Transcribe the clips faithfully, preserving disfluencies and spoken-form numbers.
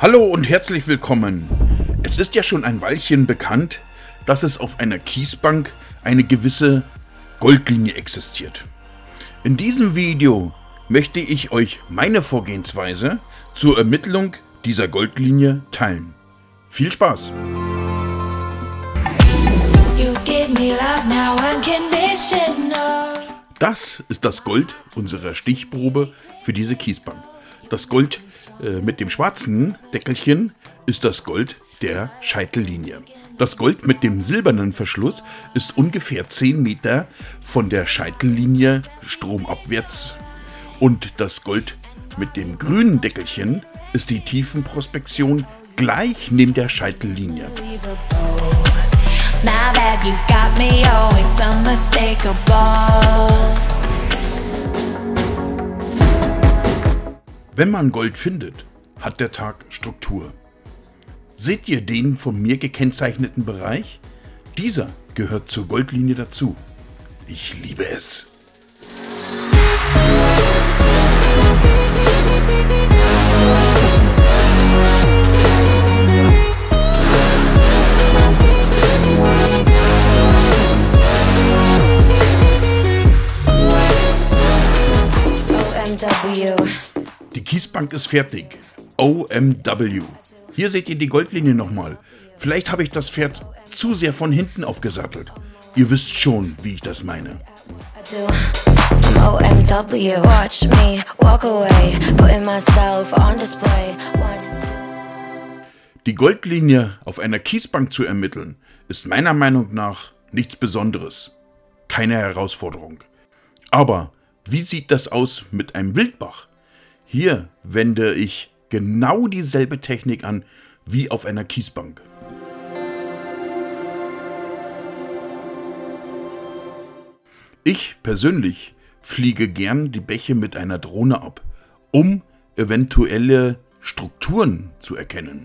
Hallo und herzlich willkommen. Es ist ja schon ein Weilchen bekannt, dass es auf einer Kiesbank eine gewisse Goldlinie existiert. In diesem Video möchte ich euch meine Vorgehensweise zur Ermittlung dieser Goldlinie teilen. Viel Spaß! Das ist das Gold unserer Stichprobe für diese Kiesbank. Das Gold äh, mit dem schwarzen Deckelchen ist das Gold der Scheitellinie. Das Gold mit dem silbernen Verschluss ist ungefähr zehn Meter von der Scheitellinie stromabwärts. Und das Gold mit dem grünen Deckelchen ist die Tiefenprospektion gleich neben der Scheitellinie. Wenn man Gold findet, hat der Tag Struktur. Seht ihr den von mir gekennzeichneten Bereich? Dieser gehört zur Goldlinie dazu. Ich liebe es. Die Kiesbank ist fertig. O M W. Hier seht ihr die Goldlinie nochmal. Vielleicht habe ich das Pferd zu sehr von hinten aufgesattelt. Ihr wisst schon, wie ich das meine. Die Goldlinie auf einer Kiesbank zu ermitteln, ist meiner Meinung nach nichts Besonderes. Keine Herausforderung. Aber wie sieht das aus mit einem Wildbach? Hier wende ich genau dieselbe Technik an wie auf einer Kiesbank. Ich persönlich fliege gern die Bäche mit einer Drohne ab, um eventuelle Strukturen zu erkennen.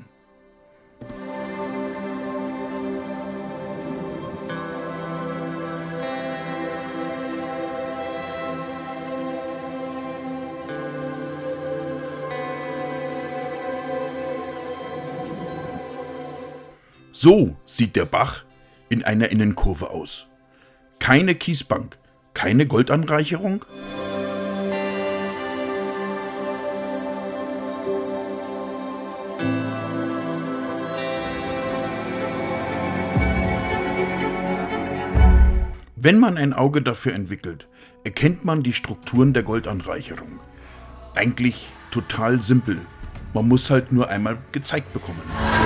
So sieht der Bach in einer Innenkurve aus. Keine Kiesbank, keine Goldanreicherung. Wenn man ein Auge dafür entwickelt, erkennt man die Strukturen der Goldanreicherung. Eigentlich total simpel. Man muss halt nur einmal gezeigt bekommen.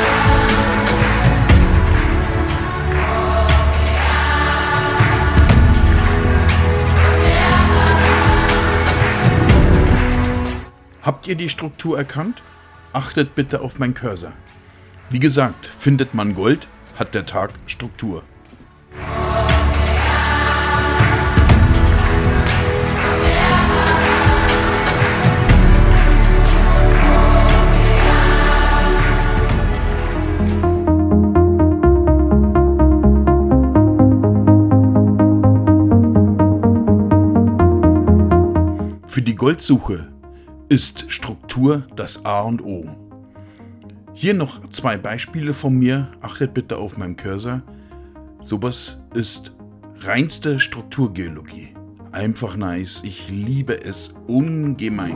Habt ihr die Struktur erkannt? Achtet bitte auf meinen Cursor. Wie gesagt, findet man Gold, hat der Tag Struktur. Für die Goldsuche ist Struktur das A und O. Hier noch zwei Beispiele von mir. Achtet bitte auf meinen Cursor. Sowas ist reinste Strukturgeologie. Einfach nice. Ich liebe es ungemein.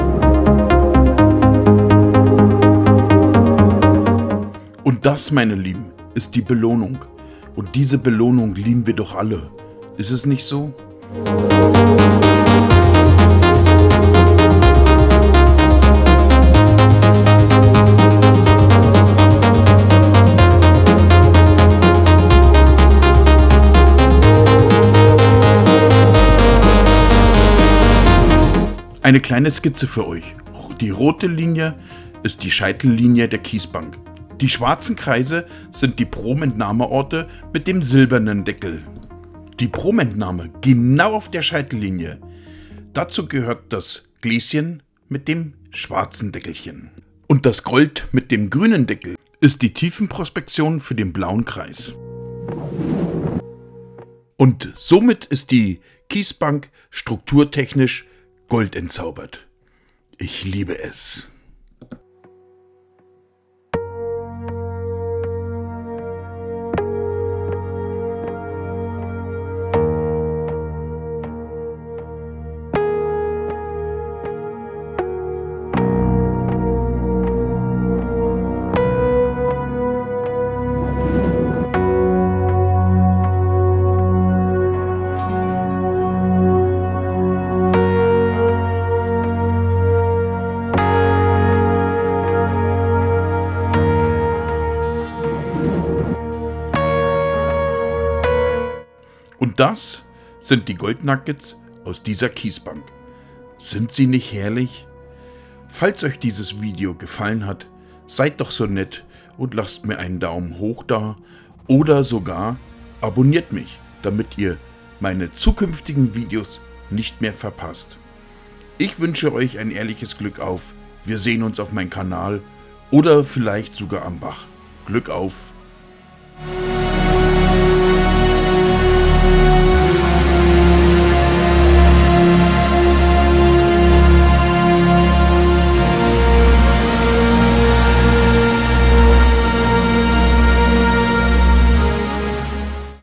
Und das, meine Lieben, ist die Belohnung. Und diese Belohnung lieben wir doch alle. Ist es nicht so? Eine kleine Skizze für euch. Die rote Linie ist die Scheitellinie der Kiesbank. Die schwarzen Kreise sind die Promentnahmeorte mit dem silbernen Deckel. Die Promentnahme genau auf der Scheitellinie. Dazu gehört das Gläschen mit dem schwarzen Deckelchen. Und das Gold mit dem grünen Deckel ist die Tiefenprospektion für den blauen Kreis. Und somit ist die Kiesbank strukturtechnisch Gold entzaubert. Ich liebe es. Und das sind die Goldnuggets aus dieser Kiesbank. Sind sie nicht herrlich? Falls euch dieses Video gefallen hat, seid doch so nett und lasst mir einen Daumen hoch da oder sogar abonniert mich, damit ihr meine zukünftigen Videos nicht mehr verpasst. Ich wünsche euch ein ehrliches Glück auf. Wir sehen uns auf meinem Kanal oder vielleicht sogar am Bach. Glück auf!